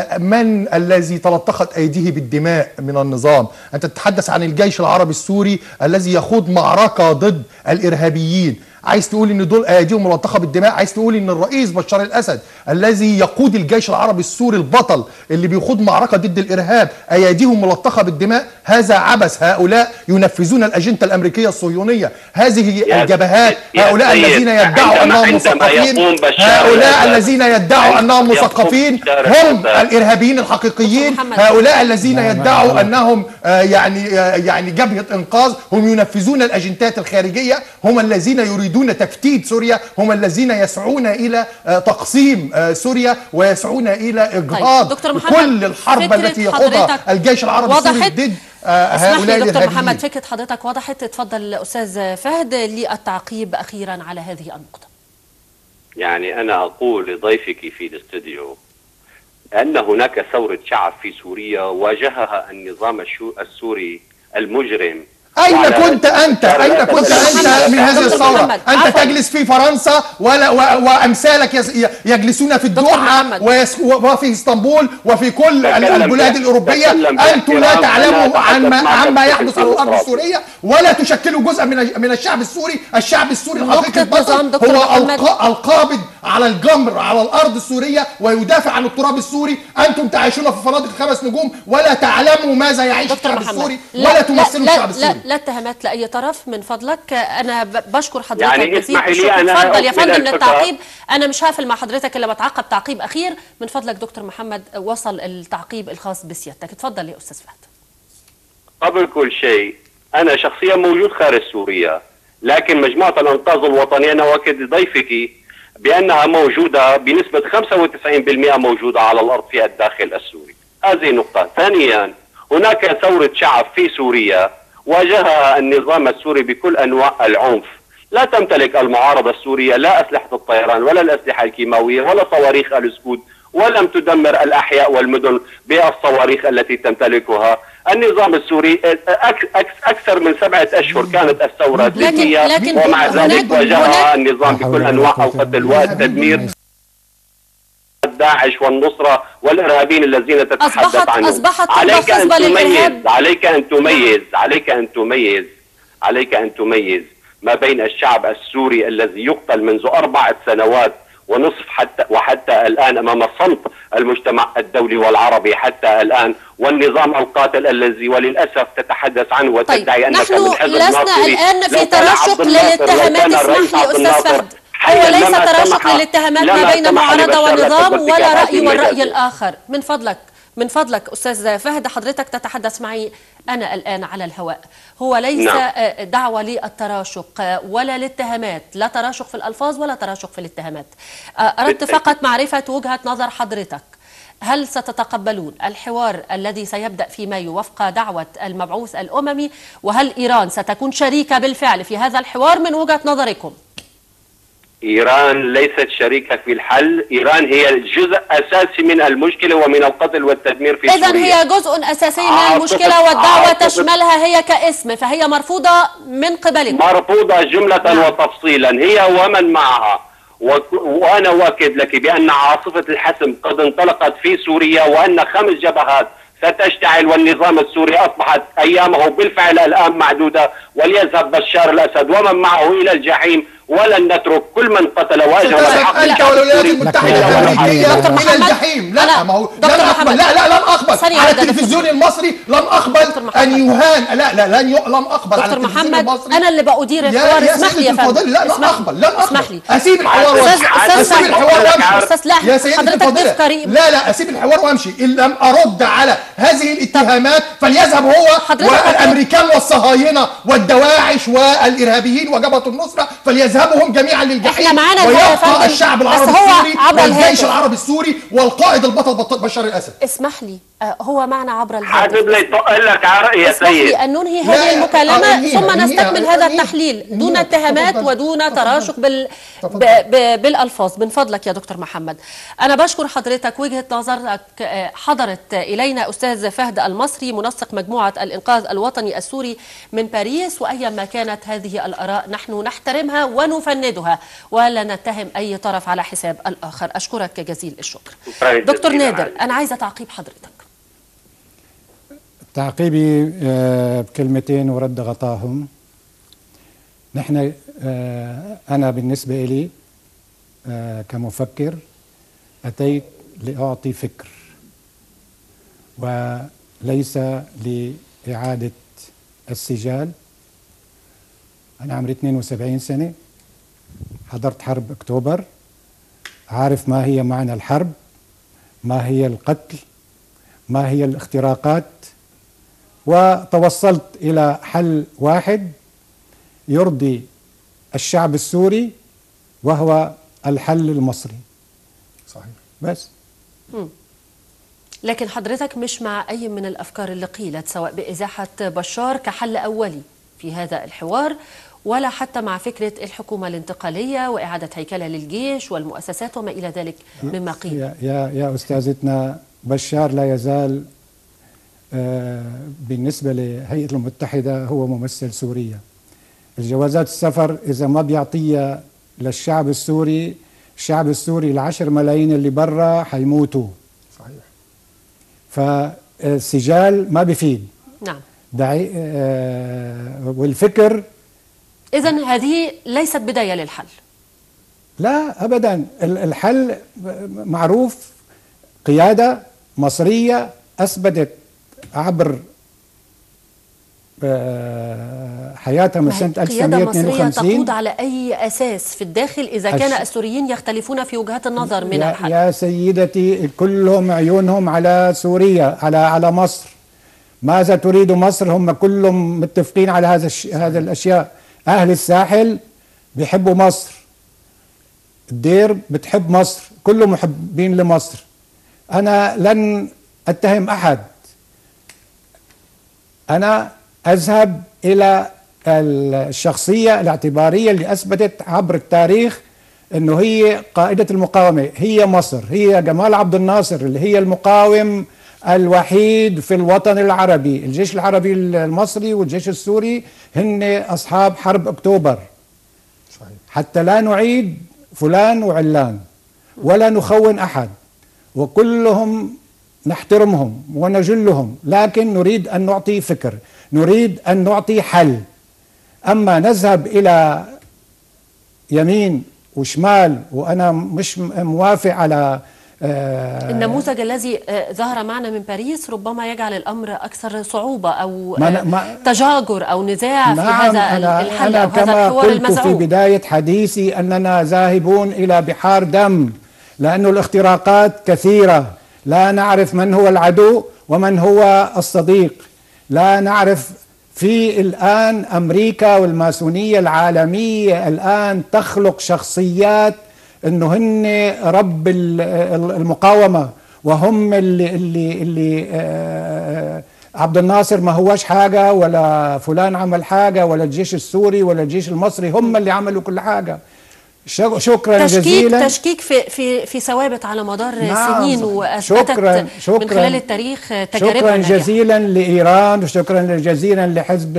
من الذي تلطخت أيديه بالدماء من النظام. أنت تتحدث عن الجيش العربي السوري الذي يخوض معركة ضد الإرهابيين، عايز تقول ان دول ايديهم ملطخه بالدماء، عايز تقول ان الرئيس بشار الاسد الذي يقود الجيش العربي السوري البطل اللي بيخوض معركه ضد الارهاب ايديهم ملطخه بالدماء. هذا عبث. هؤلاء ينفذون الاجنده الامريكيه الصهيونيه، هذه الجبهات، هؤلاء الذين يدعوا انهم مثقفين، هؤلاء الذين يدعوا انهم مثقفين هم الارهابيين الحقيقيين، هؤلاء الذين يدعوا انهم يعني يعني جبهه انقاذ هم ينفذون الاجندات الخارجيه، هم الذين يريدون دون تفتيت سوريا، هم الذين يسعون إلى تقسيم سوريا ويسعون إلى إجهاض طيب. كل الحرب التي يخوضها الجيش العربي السوري ضد هؤلاء الإرهابيين. دكتور محمد، الإرهابيين. فكرة حضرتك وضحت. تفضل أستاذ فهد للتعقيب أخيرا على هذه النقطة. يعني أنا أقول لضيفك في الاستوديو أن هناك ثورة شعب في سوريا واجهها النظام السوري المجرم. أين كنت أنت؟ أين كنت أنت من هذه الثورة؟ أنت تجلس في فرنسا ولا وأمثالك يجلسون في الدوحة وفي اسطنبول وفي كل البلاد الأوروبية. أنتم لا تعلموا عما يحدث على الأرض السورية ولا تشكلوا جزءا من الشعب السوري. الشعب السوري الحقيقي البطل هو القابض على الجمر على الأرض السورية ويدافع عن التراب السوري. أنتم تعيشون في فنادق خمس نجوم ولا تعلموا ماذا يعيش الشعب السوري ولا تمثلوا الشعب السوري. لا اتهامات لأي طرف من فضلك. أنا بشكر حضرتك يعني اسمحي لي أنا تفضل يا فندم للتعقيب. أنا مش هقفل مع حضرتك إلا بتعقب تعقيب أخير من فضلك. دكتور محمد وصل التعقيب الخاص بسيادتك. اتفضل يا أستاذ فهد. قبل كل شيء أنا شخصيا موجود خارج سوريا، لكن مجموعة الأنقاذ الوطنية أنا أؤكد لضيفك بأنها موجودة بنسبة خمسة وتسعين بالمئة موجودة على الأرض في الداخل السوري. هذه نقطة. ثانيا هناك ثورة شعب في سوريا واجهها النظام السوري بكل أنواع العنف. لا تمتلك المعارضة السورية لا أسلحة الطيران ولا الأسلحة الكيماوية ولا صواريخ الأسكود، ولم تدمر الأحياء والمدن بالصواريخ التي تمتلكها. النظام السوري أكثر من سبعة أشهر كانت الثورة ذاتية، ومع ذلك واجهها النظام بكل أنواع القتل والتدمير. داعش والنصرة والإرهابيين الذين تتحدث أصبحت عنهم. أصبحت عليك أن تميز للإرهاب. عليك أن تميز عليك أن تميز عليك أن تميز ما بين الشعب السوري الذي يقتل منذ أربعة سنوات ونصف حتى وحتى الآن أمام صمت المجتمع الدولي والعربي حتى الآن، والنظام القاتل الذي وللأسف تتحدث عنه وتدعي طيب. أنك نحن من حزب لسنا الآن في تراشق للاتهامات. اسمح لي أستاذ فهد، هو ليس تراشق للاتهامات ما بين معارضة ونظام ولا رأي والرأي الآخر. من فضلك من فضلك أستاذ فهد، حضرتك تتحدث معي أنا الآن على الهواء. هو ليس نعم. دعوة للتراشق ولا الاتهامات، لا تراشق في الألفاظ ولا تراشق في الاتهامات. أردت فقط معرفة وجهة نظر حضرتك. هل ستتقبلون الحوار الذي سيبدأ في مايو وفق دعوة المبعوث الأممي؟ وهل إيران ستكون شريكة بالفعل في هذا الحوار من وجهة نظركم؟ إيران ليست شريكة في الحل. إيران هي جزء أساسي من المشكلة ومن القتل والتدمير في سوريا. إذن هي جزء أساسي من المشكلة والدعوة تشملها هي كاسم، فهي مرفوضة من قبلكم. مرفوضة جملة نعم. وتفصيلا هي ومن معها. وأنا أؤكد لك بأن عاصفة الحسم قد انطلقت في سوريا، وأن خمس جبهات ستشتعل، والنظام السوري أصبحت أيامه بالفعل الآن معدودة، وليذهب بشار الأسد ومن معه إلى الجحيم، ولن نترك كل من قتل واجهه الحق. أنت والولايات المتحدة الأمريكية إلى الجحيم. لا ما هو لن أقبل. لا لا لن أقبل على التلفزيون المصري. لن أقبل أن يهان. لا لا لن لن أقبل على التلفزيون المصري. أنا اللي بأدير الحوار. اسمح لي يا فندم. لا لن أقبل لن أقبل. أسيب الحوار وامشي. أسيب الحوار وامشي. يا سيدي الفاضلة. لا لا أسيب الحوار وامشي. إن لم أرد على هذه الاتهامات فليذهب هو والأمريكان والصهاينة والدواعش والإرهابيين وجبهة النصرة فليذهبوا هم جميعا للجحيم، ويبقى الشعب العربي السوري والجيش العربي السوري والقائد البطل بشار الأسد. اسمح لي، هو معنا عبر الهاتف. حابب لي تقول لك على رأيي يا سيد. اسمح لي أن ننهي هذه المكالمة ثم نستكمل هذا التحليل دون اتهامات ودون تراشق بال... ب... ب... بالألفاظ. من فضلك يا دكتور محمد، أنا بشكر حضرتك. وجهة نظرك حضرت إلينا أستاذ فهد المصري منسق مجموعة الإنقاذ الوطني السوري من باريس، وأيما كانت هذه الآراء نحن نحترمها ونفندها ولا نتهم أي طرف على حساب الآخر. أشكرك جزيل الشكر. دكتور نادر، أنا عايزة تعقيب حضرتك. تعقيبي بكلمتين ورد غطاهم. نحن أنا بالنسبة لي كمفكر أتيت لأعطي فكر وليس لإعادة السجال. أنا عمري اثنين وسبعين سنة، حضرت حرب أكتوبر، عارف ما هي معنى الحرب، ما هي القتل، ما هي الاختراقات، وتوصلت إلى حل واحد يرضي الشعب السوري وهو الحل المصري. صحيح. بس م. لكن حضرتك مش مع أي من الأفكار اللي قيلت، سواء بإزاحة بشار كحل أولي في هذا الحوار ولا حتى مع فكرة الحكومة الانتقالية وإعادة هيكلة للجيش والمؤسسات وما إلى ذلك مما قيل. يا, يا, يا أستاذتنا، بشار لا يزال آه بالنسبة لهيئة المتحدة هو ممثل سوريا. الجوازات السفر إذا ما بيعطيها للشعب السوري، الشعب السوري العشر ملايين اللي برا حيموتوا. صحيح. فالسجال ما بيفيد. نعم. دعي آه والفكر. إذن هذه ليست بداية للحل. لا أبدا، الحل معروف. قيادة مصرية أثبتت عبر حياتها من سنة ألف وتسعمائة واثنين وخمسين. قيادة مصرية تقود على أي أساس في الداخل إذا كان الش... السوريين يختلفون في وجهات النظر من يا الحل؟ يا سيدتي، كلهم عيونهم على سوريا، على على مصر. ماذا تريد مصر؟ هم كلهم متفقين على هذا الش... هذه الأشياء. أهل الساحل بيحبوا مصر، الدير بتحب مصر، كلهم محبين لمصر. أنا لن أتهم أحد، أنا أذهب إلى الشخصية الاعتبارية اللي أثبتت عبر التاريخ أنه هي قائدة المقاومة، هي مصر، هي جمال عبد الناصر اللي هي المقاوم الوحيد في الوطن العربي. الجيش العربي المصري والجيش السوري هن أصحاب حرب أكتوبر. صحيح. حتى لا نعيد فلان وعلان ولا نخون أحد، وكلهم نحترمهم ونجلهم، لكن نريد أن نعطي فكر، نريد أن نعطي حل. أما نذهب إلى يمين وشمال وأنا مش موافق على آه النموذج الذي آه ظهر معنا من باريس ربما يجعل الأمر أكثر صعوبة أو آه ما تجاجر أو نزاع. نعم، في هذا أنا الحل أنا أو هذا كما الحوار قلت المزعوم في بداية حديثي أننا ذاهبون إلى بحار دم، لأن الاختراقات كثيرة. لا نعرف من هو العدو ومن هو الصديق. لا نعرف. في الآن أمريكا والماسونية العالمية الآن تخلق شخصيات أنه هن رب المقاومة، وهم اللي اللي اللي آه عبد الناصر ما هوش حاجة، ولا فلان عمل حاجة، ولا الجيش السوري ولا الجيش المصري، هم اللي عملوا كل حاجة. شكرا تشكيك جزيلا. تشكيك في في في ثوابت على مدار نعم سنين، واثبتت شكرا شكرا من خلال التاريخ تجاربها. شكرا جزيلا لايران، وشكرا جزيلا لحزب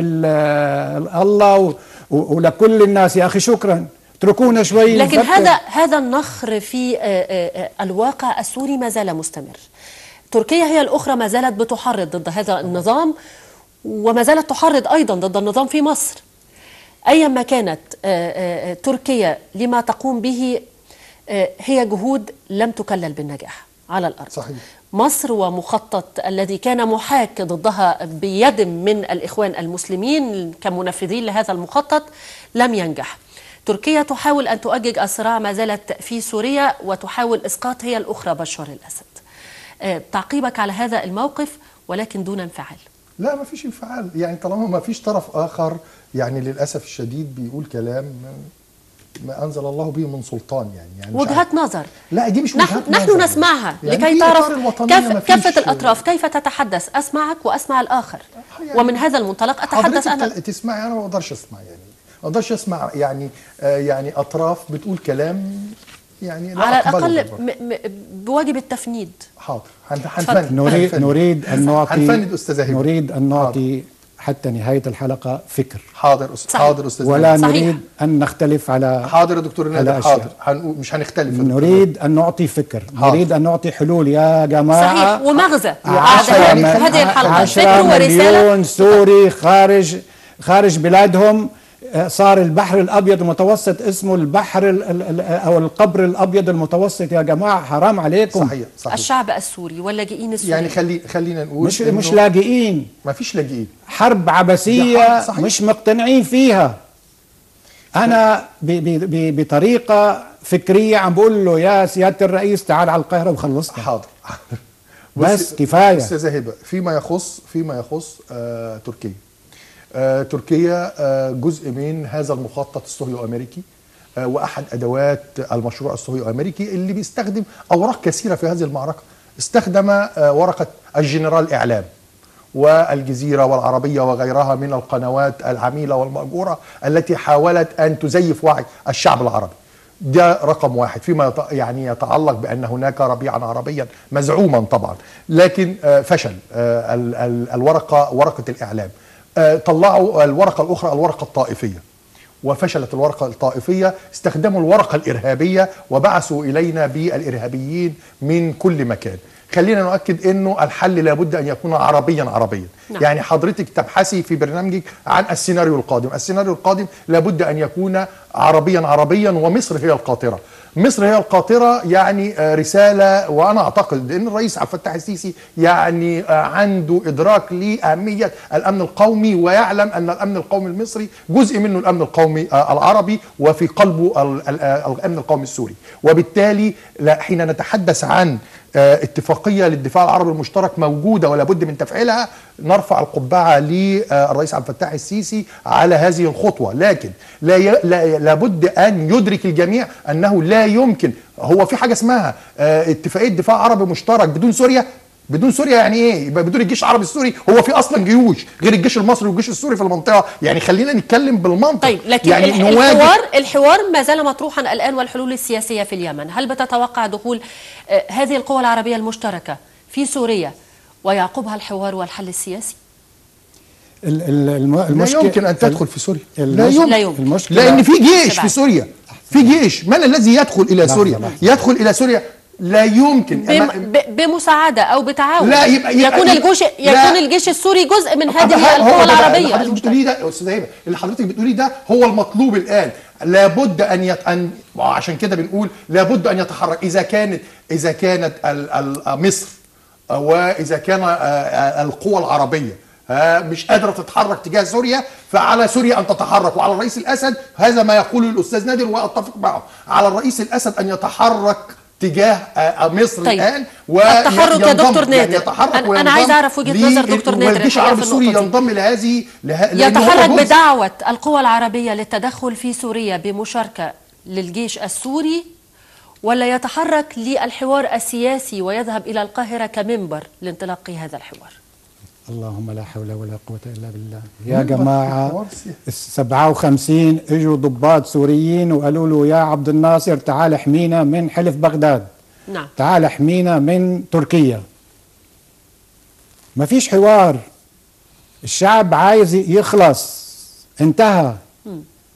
الله ولكل الناس. يا اخي شكرا، اتركونا شوي. لكن نفكر. هذا هذا النخر في الواقع السوري ما زال مستمر. تركيا هي الاخرى ما زالت بتحرض ضد هذا النظام، وما زالت تحرض ايضا ضد النظام في مصر. أيما كانت تركيا لما تقوم به هي جهود لم تكلل بالنجاح على الأرض. صحيح. مصر ومخطط الذي كان محاك ضدها بيد من الإخوان المسلمين كمنفذين لهذا المخطط لم ينجح. تركيا تحاول أن تؤجج الصراع ما زالت في سوريا، وتحاول إسقاط هي الأخرى بشار الأسد. تعقيبك على هذا الموقف ولكن دون انفعال؟ لا، ما فيش انفعال. يعني طالما ما فيش طرف آخر يعني للأسف الشديد بيقول كلام ما أنزل الله به من سلطان. يعني, يعني وجهات نظر. لا، دي مش نحن, وجهات نحن نظر. نسمعها يعني لكي تعرف كيف كافة فيش... الأطراف كيف تتحدث. أسمعك وأسمع الآخر، يعني ومن هذا المنطلق أتحدث أنا. تسمعي، أنا ما أقدرش أسمع. يعني ما أقدرش أسمع يعني آه يعني أطراف بتقول كلام يعني لا على الأقل بواجب التفنيد. حاضر، هنفند. نريد نريد أن نعطي هنفند أستاذ هبة. نريد أن نعطي حتى نهاية الحلقة فكر. حاضر أستاذ. حاضر أستاذ. ولا صحيح. نريد أن نختلف على. حاضر يا دكتور نادر. حاضر، هنقول مش هنختلف. نريد أن نعطي فكر. حاضر. نريد أن نعطي حلول يا جماعة. صحيح، ومغزى بعد هذه الحلقة. فكر ورسالة. مليون سوري خارج خارج بلادهم. صار البحر الأبيض المتوسط اسمه البحر أو القبر الأبيض المتوسط. يا جماعة حرام عليكم. صحيح صحيح. الشعب السوري واللاجئين السوريين يعني خلي خلينا نقول مش مش لاجئين. ما فيش لاجئين. حرب عبثية مش مقتنعين فيها. أنا ب ب ب بطريقة فكرية عم بقول له يا سيادة الرئيس تعال على القاهرة وخلصنا. حاضر. بس كفاية. أستاذة هبة، فيما يخص فيما يخص آه تركيا. آه تركيا آه جزء من هذا المخطط الصهيو أمريكي، آه وأحد أدوات المشروع الصهيو أمريكي اللي بيستخدم أوراق كثيرة في هذه المعركة. استخدم آه ورقة الجنرال إعلام، والجزيرة والعربية وغيرها من القنوات العميلة والمأجورة التي حاولت أن تزيف وعي الشعب العربي. ده رقم واحد فيما يعني يتعلق بأن هناك ربيعا عربيا مزعوما طبعا، لكن فشل الورقة ورقة الإعلام. طلعوا الورقة الأخرى الورقة الطائفية، وفشلت الورقة الطائفية. استخدموا الورقة الإرهابية وبعثوا إلينا بالإرهابيين من كل مكان. خلينا نؤكد انه الحل لابد ان يكون عربيا عربيا. نعم. يعني حضرتك تبحثي في برنامجك عن السيناريو القادم، السيناريو القادم لابد ان يكون عربيا عربيا، ومصر هي القاطرة. مصر هي القاطرة يعني رسالة، وانا اعتقد ان الرئيس عبد الفتاح السيسي يعني عنده ادراك لاهمية الامن القومي، ويعلم ان الامن القومي المصري جزء منه الامن القومي العربي، وفي قلبه الامن القومي السوري. وبالتالي حين نتحدث عن اتفاقية للدفاع العربي المشترك موجودة ولا بد من تفعيلها، نرفع القبعة للرئيس عبد الفتاح السيسي على هذه الخطوة. لكن لا ي... لا... لابد أن يدرك الجميع أنه لا يمكن، هو في حاجة اسمها اتفاقية دفاع عربي مشترك بدون سوريا؟ بدون سوريا يعني ايه؟ يبقى بدون الجيش العربي السوري. هو في اصلا جيوش غير الجيش المصري والجيش السوري في المنطقه، يعني خلينا نتكلم بالمنطق. طيب لكن يعني الحوار الحوار ما زال مطروحا الان، والحلول السياسيه في اليمن، هل بتتوقع دخول آه هذه القوى العربيه المشتركه في سوريا ويعقبها الحوار والحل السياسي؟ المشكلة لا يمكن ان تدخل في سوريا، لا يمكن, لا يمكن. المشكلة لان في جيش في سوريا، في جيش. من الذي يدخل الى سوريا؟ يدخل الى سوريا لا يمكن بمساعدة أو بتعاون. لا يبقى, يبقى يكون الجيش يكون الجيش السوري جزء من هذه القوى العربية. اللي بتقوليه ده يا أستاذ هبة، اللي حضرتك بتقوليه ده هو المطلوب الآن. لابد أن يت... أن عشان كده بنقول لابد أن يتحرك. إذا كانت إذا كانت ال... ال... مصر وإذا كان القوى العربية مش قادرة تتحرك تجاه سوريا، فعلى سوريا أن تتحرك، وعلى الرئيس الأسد، هذا ما يقوله الأستاذ نادر وأتفق معه، على الرئيس الأسد أن يتحرك تجاه مصر. طيب. الان والتحرك يا دكتور نادر، يعني انا عايز اعرف وجهه نظر دكتور نادر. والجيش العربي السوري ينضم لهذه يتحرك بدعوه القوى العربيه للتدخل في سوريا بمشاركه للجيش السوري، ولا يتحرك للحوار السياسي ويذهب الى القاهره كمنبر لانطلاق هذا الحوار؟ اللهم لا حول ولا قوة إلا بالله. يا جماعة سبعة وخمسين اجوا ضباط سوريين وقالوا له يا عبد الناصر تعال احمينا من حلف بغداد. نعم. تعال احمينا من تركيا. ما فيش حوار، الشعب عايز يخلص، انتهى. م.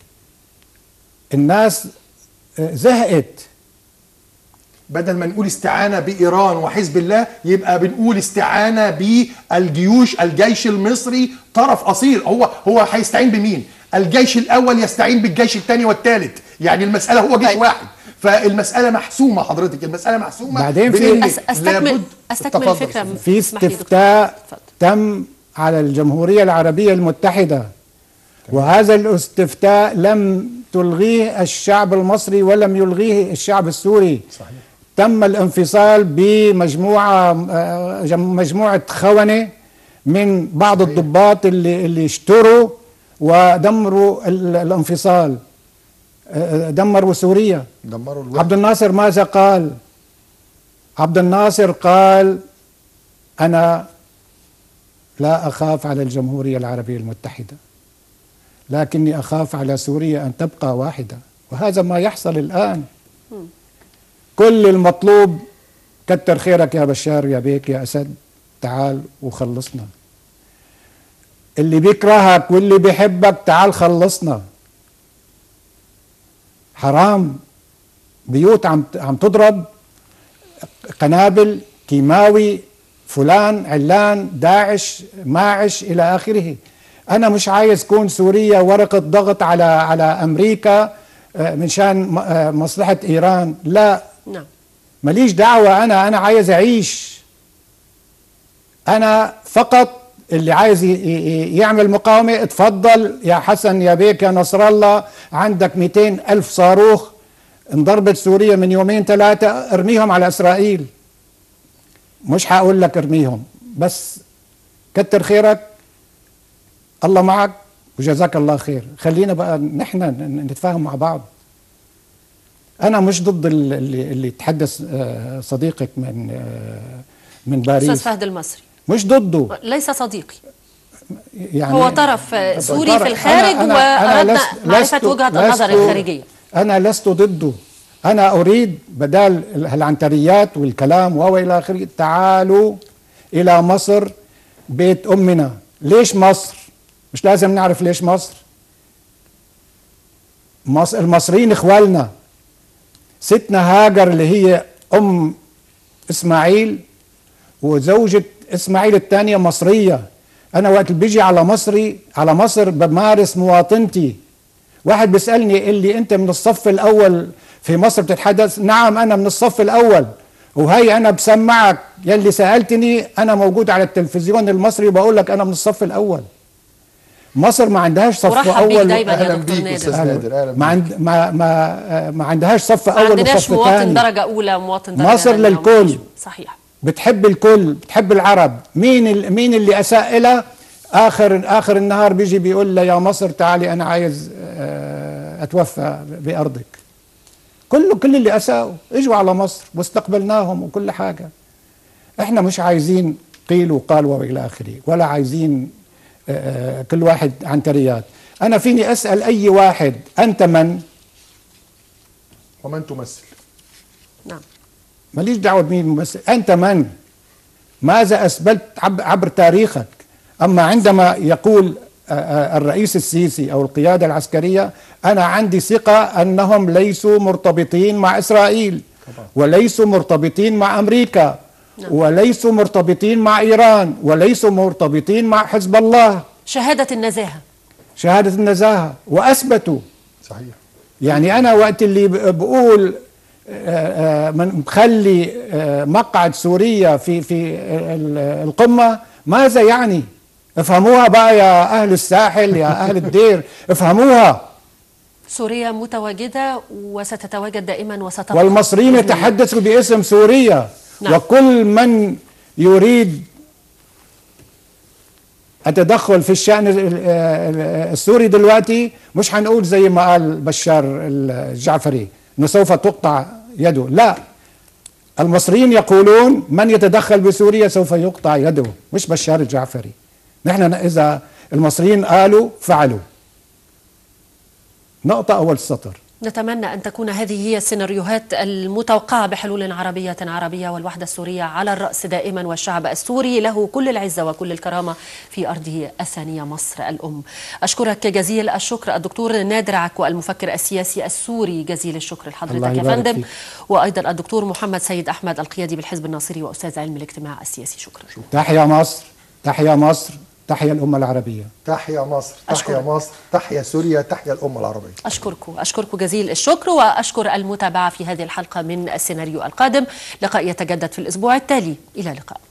الناس زهقت. بدل ما نقول استعانة بإيران وحزب الله، يبقى بنقول استعانة بالجيوش، الجيش المصري طرف أصيل. هو هو هيستعين بمين؟ الجيش الأول يستعين بالجيش الثاني والثالث، يعني المسألة هو جيش واحد. فالمسألة محسومة حضرتك، المسألة محسومة. بعدين في أستكمل أستكمل الفكرة. في استفتاء تم على الجمهورية العربية المتحدة، وهذا الاستفتاء لم تلغيه الشعب المصري ولم يلغيه الشعب السوري. صحيح. تم الانفصال بمجموعة مجموعة خونة من بعض الضباط اللي اللي اشتروا ودمروا الانفصال، دمروا سوريا. دمروا الوقت. عبد الناصر ماذا قال؟ عبد الناصر قال أنا لا أخاف على الجمهورية العربية المتحدة، لكني أخاف على سوريا أن تبقى واحدة. وهذا ما يحصل الآن. كل المطلوب كتر خيرك يا بشار يا بيك يا أسد، تعال وخلصنا. اللي بيكرهك واللي بيحبك تعال خلصنا. حرام بيوت عم عم تضرب، قنابل، كيماوي، فلان علان، داعش، ماعش إلى آخره. أنا مش عايز كون سوريا ورقة ضغط على على أمريكا من شان مصلحة إيران، لا. نعم. ماليش دعوة. أنا أنا عايز أعيش. أنا فقط اللي عايز يعمل مقاومة اتفضل يا حسن يا بيك يا نصر الله، عندك مئتين ألف صاروخ انضربت سوريا من يومين ثلاثة، ارميهم على إسرائيل. مش هقول لك ارميهم، بس كتر خيرك، الله معك وجزاك الله خير. خلينا بقى نحن نتفاهم مع بعض. أنا مش ضد اللي, اللي تحدث صديقك من من باريس أستاذ فهد المصري. مش ضده. ليس صديقي، يعني هو طرف سوري طرف. في الخارج، أنا- أنا- وأردنا أنا لست- معرفة لست- وجهة لست- النظر الخارجية. أنا لست ضده، أنا أريد بدل العنتريات والكلام وهو إلى آخره، تعالوا إلى مصر بيت أمنا. ليش مصر؟ مش لازم نعرف ليش مصر؟ مصر المصريين إخوالنا. ستنا هاجر اللي هي أم إسماعيل وزوجة إسماعيل الثانية مصرية. أنا وقت بيجي على مصري على مصر بمارس مواطنتي. واحد بيسألني اللي أنت من الصف الأول في مصر بتتحدث؟ نعم أنا من الصف الأول، وهي أنا بسمعك يلي سألتني، أنا موجود على التلفزيون المصري وبقول لك أنا من الصف الأول. مصر ما عندهاش صف ورحب أول. بيك دايما يا أهلا دكتور بيك نادر. أستاذ نادر، أهلا ما, عند بيك. ما, ما, ما عندهاش صف ما أول عندناش وصف مواطن ثاني. درجة أولى، مواطن درجة مصر ثانية. للكل. صحيح. بتحب الكل، بتحب العرب. مين ال... مين اللي اساء لها؟ اخر اخر النهار بيجي بيقول لها يا مصر تعالي انا عايز اتوفى بارضك. كله كل اللي اساءوا اجوا على مصر واستقبلناهم وكل حاجه. احنا مش عايزين قيل وقال والى اخره، ولا عايزين كل واحد عنتريات. انا فيني اسال اي واحد انت من؟ ومن تمثل؟ نعم. ماليش دعوه بمين ممثل، انت من؟ ماذا اثبت عبر تاريخك؟ اما عندما يقول الرئيس السيسي او القياده العسكريه، انا عندي ثقه انهم ليسوا مرتبطين مع اسرائيل، وليسوا مرتبطين مع امريكا، وليسوا مرتبطين مع ايران، وليسوا مرتبطين مع حزب الله. شهاده النزاهه. شهاده النزاهه، واثبتوا. صحيح. يعني انا وقت اللي بقول من مخلي مقعد سوريا في في القمه، ماذا يعني؟ افهموها بقى يا اهل الساحل، يا اهل الدير، افهموها. سوريا متواجده وستتواجد دائما وستبقى. والمصريين يتحدثوا باسم سوريا. نعم. وكل من يريد التدخل في الشأن السوري دلوقتي، مش هنقول زي ما قال بشار الجعفري انه سوف تقطع يده، لا، المصريين يقولون من يتدخل بسوريا سوف يقطع يده، مش بشار الجعفري. نحن اذا المصريين قالوا فعلوا. نقطة أول سطر. نتمنى أن تكون هذه هي السيناريوهات المتوقعة بحلول عربية عربية، والوحدة السورية على الرأس دائما، والشعب السوري له كل العزة وكل الكرامة في أرضه الثانية مصر الأم. أشكرك جزيل الشكر الدكتور نادر عكو، المفكر السياسي السوري، جزيل الشكر لحضرتك يا فندم. وأيضا الدكتور محمد سيد أحمد، القيادي بالحزب الناصري وأستاذ علم الاجتماع السياسي. شكرا. تحيا مصر، تحيا مصر، تحيا الأمة العربية. تحيا مصر، تحيا مصر، تحيا سوريا، تحيا الأمة العربية. أشكركم أشكركم جزيل الشكر، وأشكر المتابعة في هذه الحلقة من السيناريو القادم. لقاء يتجدد في الأسبوع التالي، إلى اللقاء.